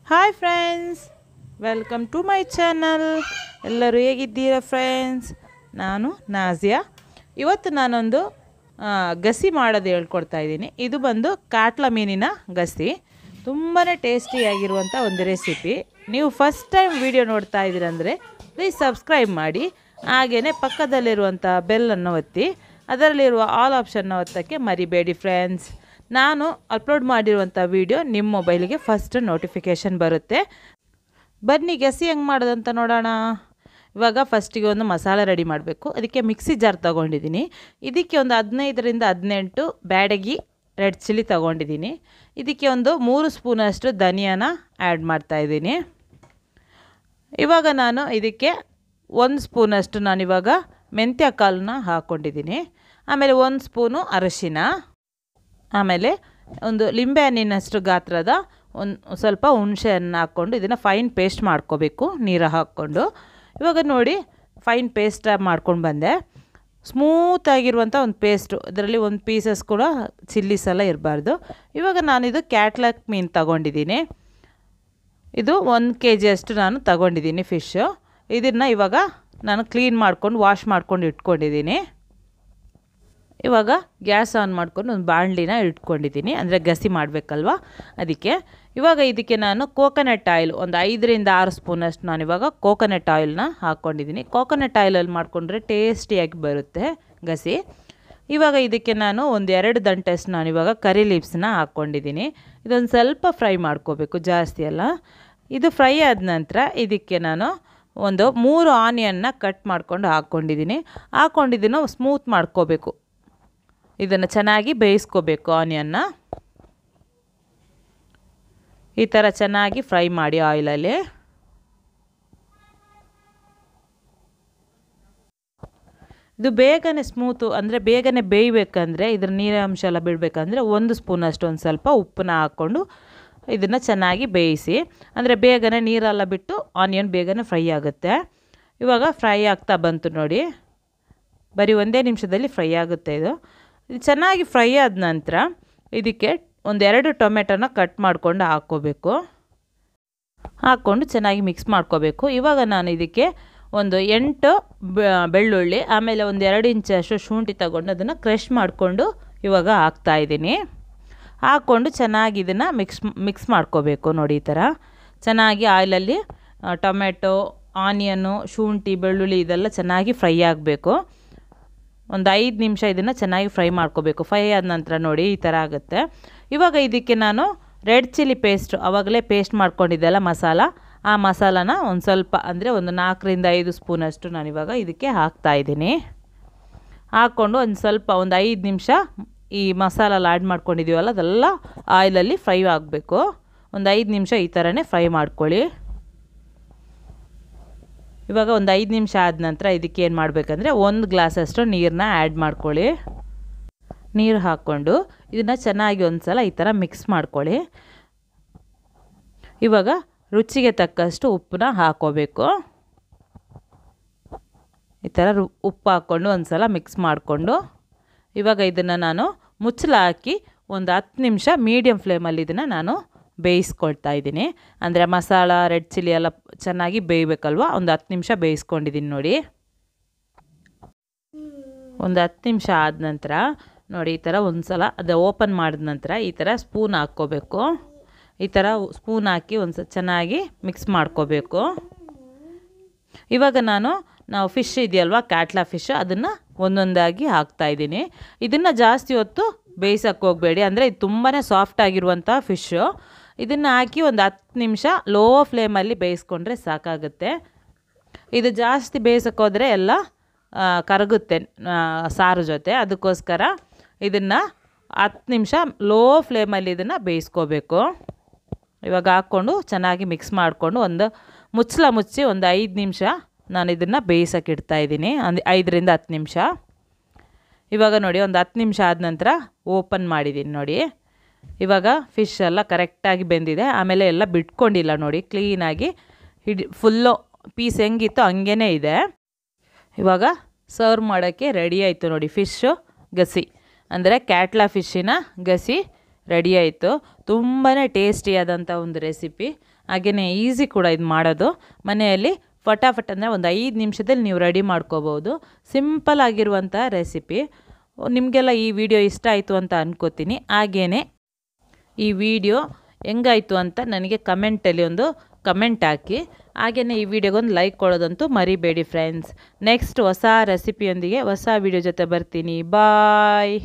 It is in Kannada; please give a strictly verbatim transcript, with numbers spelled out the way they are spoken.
Hi friends, welcome to my channel. ಎಲ್ಲರೂ ಹೇಗಿದ್ದೀರಾ ಫ್ರೆಂಡ್ಸ್? ನಾನು ನಾಜಿಯಾ. ಇವತ್ತು ನಾನೊಂದು ಗಸಿ ಮಾಡೋದು ಹೇಳ್ಕೊಡ್ತಾ ಇದ್ದೀನಿ. ಇದು ಬಂದು ಕಾಟ್ಲ ಮೀನಿನ ಗಸಿ. ತುಂಬಾ ಟೇಸ್ಟಿಯಾಗಿರುವಂಥ ಒಂದು ರೆಸಿಪಿ. ನೀವು ಫಸ್ಟ್ ಟೈಮ್ ವಿಡಿಯೋ ನೋಡ್ತಾ ಇದ್ದೀರಂದರೆ ಪ್ಲೀಸ್ ಸಬ್ಸ್ಕ್ರೈಬ್ ಮಾಡಿ. ಹಾಗೆಯೇ ಪಕ್ಕದಲ್ಲಿರುವಂಥ ಬೆಲ್ಲನ್ನು ಒತ್ತಿ, ಅದರಲ್ಲಿರುವ ಆಲ್ ಆಪ್ಷನ್ನ ಒತ್ತಕ್ಕೆ ಮರಿಬೇಡಿ ಫ್ರೆಂಡ್ಸ್. ನಾನು ಅಪ್ಲೋಡ್ ಮಾಡಿರುವಂಥ ವಿಡಿಯೋ ನಿಮ್ಮ ಮೊಬೈಲಿಗೆ ಫಸ್ಟ್ ನೋಟಿಫಿಕೇಷನ್ ಬರುತ್ತೆ. ಬನ್ನಿ ಗಸಿ ಹೆಂಗೆ ಮಾಡೋದಂತ ನೋಡೋಣ. ಇವಾಗ ಫಸ್ಟಿಗೆ ಒಂದು ಮಸಾಲೆ ರೆಡಿ ಮಾಡಬೇಕು. ಅದಕ್ಕೆ ಮಿಕ್ಸಿ ಜಾರ್ ತೊಗೊಂಡಿದ್ದೀನಿ. ಇದಕ್ಕೆ ಒಂದು ಹದಿನೈದರಿಂದ ಹದಿನೆಂಟು ಬ್ಯಾಡಗಿ ರೆಡ್ ಚಿಲ್ಲಿ ತೊಗೊಂಡಿದ್ದೀನಿ. ಇದಕ್ಕೆ ಒಂದು ಮೂರು ಸ್ಪೂನಷ್ಟು ಧನಿಯಾನ ಆ್ಯಡ್ ಮಾಡ್ತಾಯಿದ್ದೀನಿ. ಇವಾಗ ನಾನು ಇದಕ್ಕೆ ಒಂದು ಸ್ಪೂನಷ್ಟು ನಾನಿವಾಗ ಮೆಂತ್ಯ ಕಾಳನ್ನ ಹಾಕ್ಕೊಂಡಿದ್ದೀನಿ. ಆಮೇಲೆ ಒಂದು ಸ್ಪೂನು ಅರಶಿನ, ಆಮೇಲೆ ಒಂದು ಲಿಂಬೆ ಹಣ್ಣಿನಷ್ಟು ಗಾತ್ರದ ಒಂದು ಸ್ವಲ್ಪ ಹುಣಸೆಹಣ್ಣು ಹಾಕ್ಕೊಂಡು ಇದನ್ನು ಫೈನ್ ಪೇಸ್ಟ್ ಮಾಡ್ಕೋಬೇಕು ನೀರು ಹಾಕ್ಕೊಂಡು. ಇವಾಗ ನೋಡಿ ಫೈನ್ ಪೇಸ್ಟ್ ಮಾಡ್ಕೊಂಡು ಬಂದೆ. ಸ್ಮೂತಾಗಿರುವಂಥ ಒಂದು ಪೇಸ್ಟು, ಇದರಲ್ಲಿ ಒಂದು ಪೀಸಸ್ ಕೂಡ ಚಿಲ್ಲೀಸ್ ಎಲ್ಲ ಇರಬಾರ್ದು. ಇವಾಗ ನಾನಿದು ಕ್ಯಾಟ್ಲಾಕ್ ಮೀನು ತಗೊಂಡಿದ್ದೀನಿ. ಇದು ಒಂದು ಕೆ ಜಿಯಷ್ಟು ನಾನು ತಗೊಂಡಿದ್ದೀನಿ ಫಿಶ್ಶು. ಇದನ್ನು ಇವಾಗ ನಾನು ಕ್ಲೀನ್ ಮಾಡ್ಕೊಂಡು ವಾಶ್ ಮಾಡ್ಕೊಂಡು ಇಟ್ಕೊಂಡಿದ್ದೀನಿ. ಇವಾಗ ಗ್ಯಾಸ್ ಆನ್ ಮಾಡ್ಕೊಂಡು ಒಂದು ಬಾಣಲಿನ ಇಟ್ಕೊಂಡಿದ್ದೀನಿ, ಅಂದರೆ ಗಸಿ ಮಾಡಬೇಕಲ್ವ ಅದಕ್ಕೆ. ಇವಾಗ ಇದಕ್ಕೆ ನಾನು ಕೋಕೋನಟ್ ಆಯಿಲ್ ಒಂದು ಐದರಿಂದ ಆರು ಸ್ಪೂನಷ್ಟು ನಾನಿವಾಗ ಕೋಕೋನಟ್ ಆಯಿಲ್ನ ಹಾಕ್ಕೊಂಡಿದ್ದೀನಿ. ಕೋಕೋನಟ್ ಆಯಿಲಲ್ಲಿ ಮಾಡಿಕೊಂಡ್ರೆ ಟೇಸ್ಟಿಯಾಗಿ ಬರುತ್ತೆ ಗಸಿ. ಇವಾಗ ಇದಕ್ಕೆ ನಾನು ಒಂದು ಎರಡು ದಂಟೆಷ್ಟು ನಾನಿವಾಗ ಕರಿ ಲೀವ್ಸನ್ನ ಹಾಕ್ಕೊಂಡಿದ್ದೀನಿ. ಇದೊಂದು ಸ್ವಲ್ಪ ಫ್ರೈ ಮಾಡ್ಕೋಬೇಕು, ಜಾಸ್ತಿ ಅಲ್ಲ. ಇದು ಫ್ರೈ ಆದ ನಂತರ ಇದಕ್ಕೆ ನಾನು ಒಂದು ಮೂರು ಆನಿಯನ್ನ ಕಟ್ ಮಾಡ್ಕೊಂಡು ಹಾಕ್ಕೊಂಡಿದ್ದೀನಿ. ಹಾಕ್ಕೊಂಡಿದ್ದನ್ನು ಸ್ಮೂತ್ ಮಾಡ್ಕೋಬೇಕು. ಇದನ್ನು ಚೆನ್ನಾಗಿ ಬೇಯಿಸ್ಕೋಬೇಕು. ಆನಿಯನ್ನ ಈ ಥರ ಚೆನ್ನಾಗಿ ಫ್ರೈ ಮಾಡಿ ಆಯಿಲಲ್ಲಿ. ಇದು ಬೇಗನೆ ಸ್ಮೂತು, ಅಂದರೆ ಬೇಗನೆ ಬೇಯಬೇಕಂದ್ರೆ ಇದ್ರ ನೀರಿನಂಶ ಎಲ್ಲ ಬಿಡಬೇಕಂದ್ರೆ ಒಂದು ಸ್ಪೂನಷ್ಟು ಒಂದು ಸ್ವಲ್ಪ ಉಪ್ಪನ್ನ ಹಾಕ್ಕೊಂಡು ಇದನ್ನು ಚೆನ್ನಾಗಿ ಬೇಯಿಸಿ. ಅಂದರೆ ಬೇಗನೆ ನೀರೆಲ್ಲ ಬಿಟ್ಟು ಆನಿಯನ್ ಬೇಗನೆ ಫ್ರೈ ಆಗುತ್ತೆ. ಇವಾಗ ಫ್ರೈ ಆಗ್ತಾ ಬಂತು ನೋಡಿ, ಬರೀ ಒಂದೇ ನಿಮಿಷದಲ್ಲಿ ಫ್ರೈ ಆಗುತ್ತೆ ಇದು. ಇದು ಚೆನ್ನಾಗಿ ಫ್ರೈ ಆದ ನಂತರ ಇದಕ್ಕೆ ಒಂದೆರಡು ಟೊಮೆಟೊನ ಕಟ್ ಮಾಡಿಕೊಂಡು ಹಾಕ್ಕೋಬೇಕು. ಹಾಕ್ಕೊಂಡು ಚೆನ್ನಾಗಿ ಮಿಕ್ಸ್ ಮಾಡ್ಕೋಬೇಕು. ಇವಾಗ ನಾನು ಇದಕ್ಕೆ ಒಂದು ಎಂಟು ಬೆಳ್ಳುಳ್ಳಿ, ಆಮೇಲೆ ಒಂದು ಎರಡು ಇಂಚಷ್ಟು ಶುಂಠಿ ತಗೊಂಡು ಅದನ್ನು ಕ್ರಷ್ ಮಾಡಿಕೊಂಡು ಇವಾಗ ಹಾಕ್ತಾಯಿದ್ದೀನಿ. ಹಾಕ್ಕೊಂಡು ಚೆನ್ನಾಗಿ ಇದನ್ನು ಮಿಕ್ಸ್ ಮಿಕ್ಸ್ ಮಾಡ್ಕೋಬೇಕು. ನೋಡಿ ಈ ಥರ ಚೆನ್ನಾಗಿ ಆಯಿಲಲ್ಲಿ ಟೊಮೆಟೊ, ಆನಿಯನ್ನು, ಶುಂಠಿ, ಬೆಳ್ಳುಳ್ಳಿ ಇದೆಲ್ಲ ಚೆನ್ನಾಗಿ ಫ್ರೈ ಆಗಬೇಕು. ಒಂದು ಐದು ನಿಮಿಷ ಇದನ್ನು ಚೆನ್ನಾಗಿ ಫ್ರೈ ಮಾಡ್ಕೋಬೇಕು. ಫ್ರೈ ಆದ ನಂತರ ನೋಡಿ ಈ ಥರ ಆಗುತ್ತೆ. ಇವಾಗ ಇದಕ್ಕೆ ನಾನು ರೆಡ್ ಚಿಲ್ಲಿ ಪೇಸ್ಟು ಆವಾಗಲೇ ಪೇಸ್ಟ್ ಮಾಡ್ಕೊಂಡಿದ್ದೆಲ್ಲ ಮಸಾಲ, ಆ ಮಸಾಲಾನ ಒಂದು ಸ್ವಲ್ಪ ಅಂದರೆ ಒಂದು ನಾಲ್ಕರಿಂದ ಐದು ಸ್ಪೂನಷ್ಟು ನಾನಿವಾಗ ಇದಕ್ಕೆ ಹಾಕ್ತಾಯಿದ್ದೀನಿ. ಹಾಕ್ಕೊಂಡು ಒಂದು ಸ್ವಲ್ಪ ಒಂದು ಐದು ನಿಮಿಷ ಈ ಮಸಾಲೆಲ್ಲ ಆ್ಯಡ್ ಮಾಡ್ಕೊಂಡಿದ್ದೀವಲ್ಲ ಅದೆಲ್ಲ ಆಯಿಲಲ್ಲಿ ಫ್ರೈ ಆಗಬೇಕು. ಒಂದು ಐದು ನಿಮಿಷ ಈ ಥರನೇ ಫ್ರೈ ಮಾಡ್ಕೊಳ್ಳಿ. ಇವಾಗ ಒಂದು ಐದು ನಿಮಿಷ ಆದ ನಂತರ ಇದಕ್ಕೆ ಏನು ಮಾಡಬೇಕಂದ್ರೆ ಒಂದು ಗ್ಲಾಸಷ್ಟು ನೀರನ್ನ ಆ್ಯಡ್ ಮಾಡ್ಕೊಳ್ಳಿ. ನೀರು ಹಾಕ್ಕೊಂಡು ಇದನ್ನು ಚೆನ್ನಾಗಿ ಒಂದು ಸಲ ಈ ಥರ ಮಿಕ್ಸ್ ಮಾಡ್ಕೊಳ್ಳಿ. ಇವಾಗ ರುಚಿಗೆ ತಕ್ಕಷ್ಟು ಉಪ್ಪನ್ನ ಹಾಕ್ಕೋಬೇಕು. ಈ ಥರ ರು ಉಪ್ಪು ಹಾಕ್ಕೊಂಡು ಒಂದು ಸಲ ಮಿಕ್ಸ್ ಮಾಡಿಕೊಂಡು ಇವಾಗ ಇದನ್ನು ನಾನು ಮುಚ್ಚಳ ಹಾಕಿ ಒಂದು ಹತ್ತು ನಿಮಿಷ ಮೀಡಿಯಮ್ ಫ್ಲೇಮಲ್ಲಿ ಇದನ್ನು ನಾನು ಬೇಯಿಸ್ಕೊಳ್ತಾ ಇದ್ದೀನಿ. ಅಂದರೆ ಮಸಾಲ ರೆಡ್ ಚಿಲ್ಲಿ ಎಲ್ಲ ಚೆನ್ನಾಗಿ ಬೇಯಬೇಕಲ್ವ, ಒಂದು ಹತ್ತು ನಿಮಿಷ ಬೇಯಿಸ್ಕೊಂಡಿದ್ದೀನಿ ನೋಡಿ. ಒಂದು ಹತ್ತು ನಿಮಿಷ ಆದ ನಂತರ ನೋಡಿ ಈ ಥರ ಒಂದು ಸಲ ಅದು ಓಪನ್ ಮಾಡಿದ ನಂತರ ಈ ಥರ ಸ್ಪೂನ್ ಹಾಕ್ಕೋಬೇಕು. ಈ ಥರ ಸ್ಪೂನ್ ಹಾಕಿ ಒಂದು ಸ ಚೆನ್ನಾಗಿ ಮಿಕ್ಸ್ ಮಾಡ್ಕೋಬೇಕು. ಇವಾಗ ನಾನು ನಾವು ಫಿಶ್ ಇದೆಯಲ್ವ ಕ್ಯಾಟ್ಲಾ ಫಿಶ್, ಅದನ್ನು ಒಂದೊಂದಾಗಿ ಹಾಕ್ತಾಯಿದ್ದೀನಿ. ಇದನ್ನು ಜಾಸ್ತಿ ಹೊತ್ತು ಬೇಯಿಸೋಕ್ಕೆ ಹೋಗಬೇಡಿ, ಅಂದರೆ ಇದು ತುಂಬಾ ಸಾಫ್ಟ್ ಆಗಿರುವಂಥ ಫಿಶ್ಶು. ಇದನ್ನು ಹಾಕಿ ಒಂದು ಹತ್ತು ನಿಮಿಷ ಲೋ ಫ್ಲೇಮಲ್ಲಿ ಬೇಯಿಸ್ಕೊಂಡ್ರೆ ಸಾಕಾಗುತ್ತೆ. ಇದು ಜಾಸ್ತಿ ಬೇಯಿಸೋಕ್ಕೋದ್ರೆ ಎಲ್ಲ ಕರಗುತ್ತೆ ಸಾರು ಜೊತೆ. ಅದಕ್ಕೋಸ್ಕರ ಇದನ್ನು ಹತ್ತು ನಿಮಿಷ ಲೋ ಫ್ಲೇಮಲ್ಲಿ ಇದನ್ನು ಬೇಯಿಸ್ಕೋಬೇಕು. ಇವಾಗ ಹಾಕ್ಕೊಂಡು ಚೆನ್ನಾಗಿ ಮಿಕ್ಸ್ ಮಾಡಿಕೊಂಡು ಒಂದು ಮುಚ್ಚಳ ಮುಚ್ಚಿ ಒಂದು ಐದು ನಿಮಿಷ ನಾನು ಇದನ್ನು ಬೇಯಿಸೋಕೆ ಇಡ್ತಾಯಿದ್ದೀನಿ. ಒಂದು ಐದರಿಂದ ಹತ್ತು ನಿಮಿಷ. ಇವಾಗ ನೋಡಿ ಒಂದು ಹತ್ತು ನಿಮಿಷ ಆದ ನಂತರ ಓಪನ್ ಮಾಡಿದ್ದೀನಿ ನೋಡಿ. ಇವಾಗ ಫಿಶ್ ಎಲ್ಲ ಕರೆಕ್ಟಾಗಿ ಬೆಂದಿದೆ. ಆಮೇಲೆ ಎಲ್ಲ ಬಿಟ್ಕೊಂಡಿಲ್ಲ ನೋಡಿ, ಕ್ಲೀನಾಗಿ ಹಿಡಿ ಫುಲ್ಲು ಪೀಸ್ ಹೆಂಗಿತ್ತು ಹಂಗೇ ಇದೆ. ಇವಾಗ ಸರ್ವ್ ಮಾಡೋಕ್ಕೆ ರೆಡಿ ಆಯಿತು ನೋಡಿ ಫಿಶ್ಶು ಗಸಿ, ಅಂದರೆ ಕ್ಯಾಟ್ಲಾ ಫಿಶ್ಶಿನ ಗಸಿ ರೆಡಿ ಆಯಿತು. ತುಂಬಾ ಟೇಸ್ಟಿಯಾದಂಥ ಒಂದು ರೆಸಿಪಿ, ಹಾಗೆಯೇ ಈಸಿ ಕೂಡ ಇದು ಮಾಡೋದು. ಮನೆಯಲ್ಲಿ ಫಟಾಫಟ್ ಅಂದರೆ ಒಂದು ಐದು ನಿಮಿಷದಲ್ಲಿ ನೀವು ರೆಡಿ ಮಾಡ್ಕೋಬೋದು. ಸಿಂಪಲ್ ಆಗಿರುವಂಥ ರೆಸಿಪಿ. ನಿಮಗೆಲ್ಲ ಈ ವಿಡಿಯೋ ಇಷ್ಟ ಆಯಿತು ಅಂತ ಅನ್ಕೋತೀನಿ. ಹಾಗೆಯೇ ಈ ವಿಡಿಯೋ ಹೆಂಗಾಯಿತು ಅಂತ ನನಗೆ ಕಮೆಂಟಲ್ಲಿ ಒಂದು ಕಮೆಂಟ್ ಹಾಕಿ. ಹಾಗೆಯೇ ಈ ವಿಡಿಯೋಗೊಂದು ಲೈಕ್ ಕೊಡೋದಂತೂ ಮರಿಬೇಡಿ ಫ್ರೆಂಡ್ಸ್. ನೆಕ್ಸ್ಟ್ ಹೊಸ ರೆಸಿಪಿಯೊಂದಿಗೆ ಹೊಸ ವಿಡಿಯೋ ಜೊತೆ ಬರ್ತೀನಿ. ಬಾಯ್.